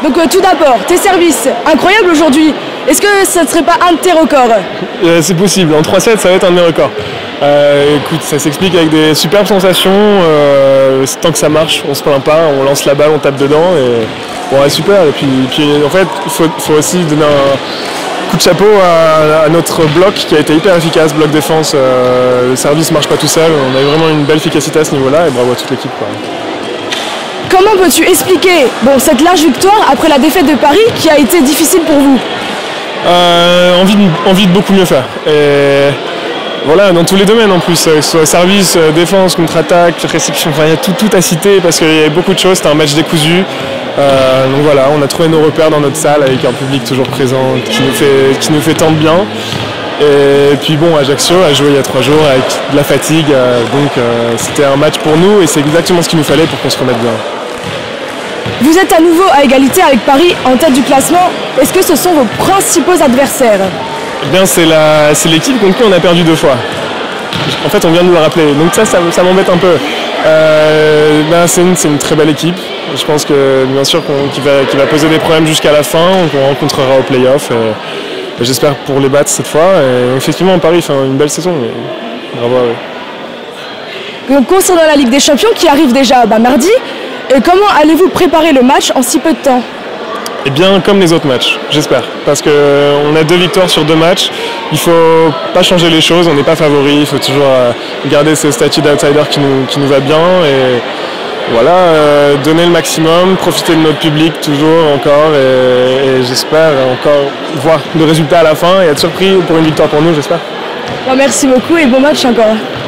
Donc tout d'abord, tes services, incroyables aujourd'hui. Est-ce que ça ne serait pas un de tes records? C'est possible, en 3-7 ça va être un de mes records. Écoute, ça s'explique avec des superbes sensations, tant que ça marche, on se plaint pas, on lance la balle, on tape dedans et bon, ouais, super. Et puis en fait, il faut aussi donner un coup de chapeau à notre bloc qui a été hyper efficace, bloc défense. Le service marche pas tout seul, on a eu vraiment une belle efficacité à ce niveau-là et bravo à toute l'équipe. Comment peux-tu expliquer cette large victoire après la défaite de Paris qui a été difficile pour vous? Envie de beaucoup mieux faire. Et voilà, dans tous les domaines en plus, que ce soit service, défense, contre-attaque, réception, enfin il y a tout à citer parce qu'il y avait beaucoup de choses, c'était un match décousu. Donc voilà, on a trouvé nos repères dans notre salle avec un public toujours présent qui nous fait tant de bien. Et puis bon, Ajaccio a joué il y a 3 jours avec de la fatigue, donc c'était un match pour nous et c'est exactement ce qu'il nous fallait pour qu'on se remette bien. Vous êtes à nouveau à égalité avec Paris en tête du classement. Est-ce que ce sont vos principaux adversaires? Eh bien c'est l'équipe contre qui on a perdu 2 fois. En fait on vient de nous le rappeler, donc ça m'embête un peu. C'est une très belle équipe. Je pense que bien sûr qu'il va poser des problèmes jusqu'à la fin, qu'on rencontrera au play-off. J'espère pour les battre cette fois. Et effectivement Paris fait une belle saison. Bravo à eux. Donc, concernant la Ligue des Champions qui arrive déjà mardi, comment allez-vous préparer le match en si peu de temps? Eh bien, comme les autres matchs, j'espère. Parce qu'on a 2 victoires sur 2 matchs. Il ne faut pas changer les choses, on n'est pas favori. Il faut toujours garder ce statut d'outsider qui nous va bien. Et voilà, donner le maximum, profiter de notre public toujours encore. Et j'espère encore voir le résultat à la fin et être surpris pour une victoire pour nous, j'espère. Merci beaucoup et bon match encore.